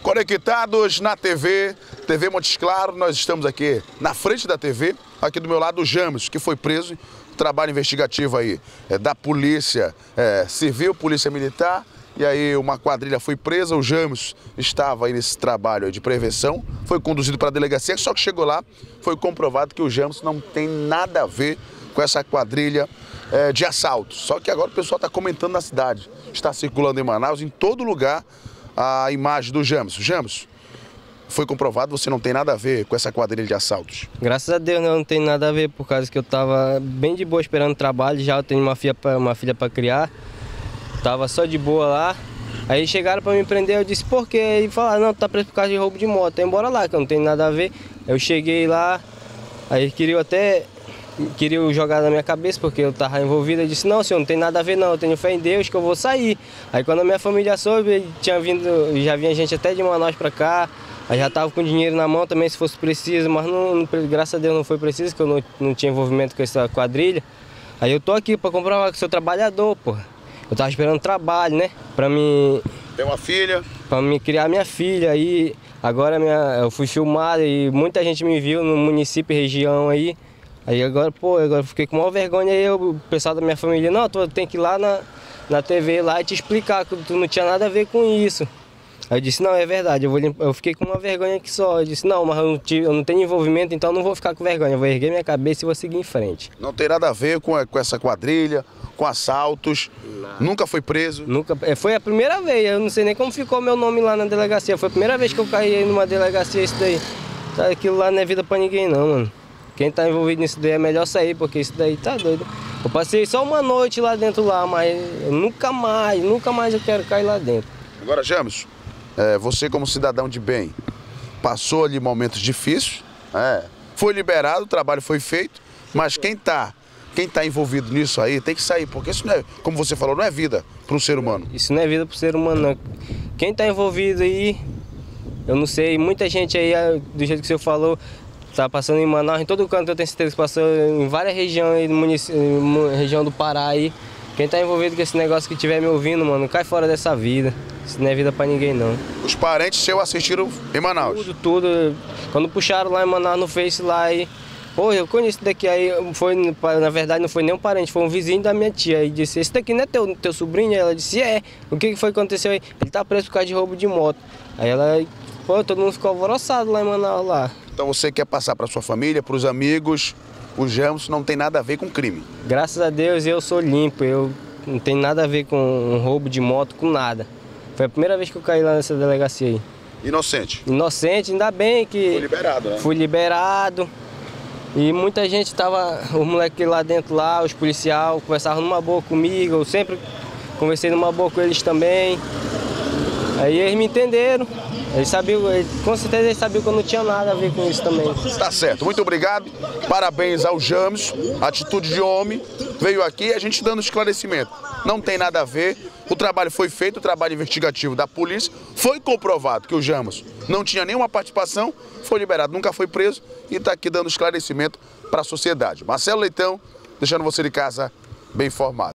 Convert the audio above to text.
Conectados na TV Montes Claros, nós estamos aqui na frente da TV, aqui do meu lado o James, que foi preso, trabalho investigativo aí da Polícia Civil, Polícia Militar, e aí uma quadrilha foi presa, o James estava aí nesse trabalho aí de prevenção, foi conduzido para a delegacia, só que chegou lá, foi comprovado que o James não tem nada a ver com essa quadrilha de assalto. Só que agora o pessoal está comentando na cidade, está circulando em Manaus, em todo lugar, a imagem do James. James, foi comprovado, você não tem nada a ver com essa quadrilha de assaltos? Graças a Deus não tem nada a ver, por causa que eu estava bem de boa esperando trabalho, já eu tenho uma filha para criar, estava só de boa lá. Aí chegaram para me prender, eu disse por quê? E falaram, não, tá preso por causa de roubo de moto, então embora lá, que eu não tenho nada a ver. Eu cheguei lá, aí queriam jogar na minha cabeça porque eu estava envolvido. Eu disse, não, senhor, não tem nada a ver não, eu tenho fé em Deus que eu vou sair. Aí quando a minha família soube, já vinha gente até de Manaus para cá, aí já estava com dinheiro na mão também se fosse preciso, mas graças a Deus não foi preciso, que eu não tinha envolvimento com essa quadrilha. Aí eu tô aqui para comprovar que sou trabalhador, porra. Eu tava esperando trabalho, né, para mim... Tem uma filha? Para me criar minha filha, aí agora eu fui filmado e muita gente me viu no município e região aí. Aí agora, agora eu fiquei com maior vergonha aí, o pessoal da minha família, não, tu tem que ir lá na TV lá e te explicar que tu não tinha nada a ver com isso. Aí eu disse, não, é verdade, eu fiquei com uma vergonha aqui só. Eu disse, não, mas eu não tenho envolvimento, então eu não vou ficar com vergonha, eu vou erguer minha cabeça e vou seguir em frente. Não tem nada a ver com essa quadrilha, com assaltos, nunca foi preso? Nunca, foi a primeira vez, eu não sei nem como ficou meu nome lá na delegacia, foi a primeira vez que eu caí numa delegacia isso daí. Aquilo lá não é vida pra ninguém não, mano. Quem tá envolvido nisso daí é melhor sair, porque isso daí tá doido. Eu passei só uma noite lá dentro mas eu nunca mais eu quero cair lá dentro. Agora, James, você como cidadão de bem, passou ali momentos difíceis, foi liberado, o trabalho foi feito, mas quem tá envolvido nisso aí tem que sair, porque isso não é, como você falou, não é vida para um ser humano. Isso não é vida para o ser humano, não. Quem tá envolvido aí, eu não sei, muita gente aí, do jeito que você falou, tá passando em Manaus, em todo canto eu tenho certeza que passou em várias regiões aí região do Pará aí. Quem tá envolvido com esse negócio que estiver me ouvindo, mano, cai fora dessa vida. Isso não é vida pra ninguém, não. Os parentes seus assistiram em Manaus? Tudo. Quando puxaram lá em Manaus no Face lá aí, eu conheço isso daqui aí, na verdade não foi nem um parente, foi um vizinho da minha tia. Aí disse, esse daqui não é teu sobrinho? Aí ela disse, é. O que foi que aconteceu aí? Ele tá preso por causa de roubo de moto. Aí ela, todo mundo ficou alvoroçado lá em Manaus lá. Então você quer passar para sua família, para os amigos, o James não tem nada a ver com crime? Graças a Deus eu sou limpo, eu não tenho nada a ver com um roubo de moto, com nada. Foi a primeira vez que eu caí lá nessa delegacia aí. Inocente? Inocente, ainda bem que... Foi liberado, né? Fui liberado. E muita gente tava, os moleques lá dentro, os policiais, conversavam numa boa comigo, eu sempre conversei numa boa com eles também. Aí eles me entenderam. Com certeza eles sabiam que eu não tinha nada a ver com isso também. Tá certo, muito obrigado. Parabéns ao James, atitude de homem. Veio aqui a gente dando esclarecimento. Não tem nada a ver, o trabalho foi feito, o trabalho investigativo da polícia. Foi comprovado que o James não tinha nenhuma participação, foi liberado, nunca foi preso e está aqui dando esclarecimento para a sociedade. Marcelo Leitão, deixando você de casa bem informado.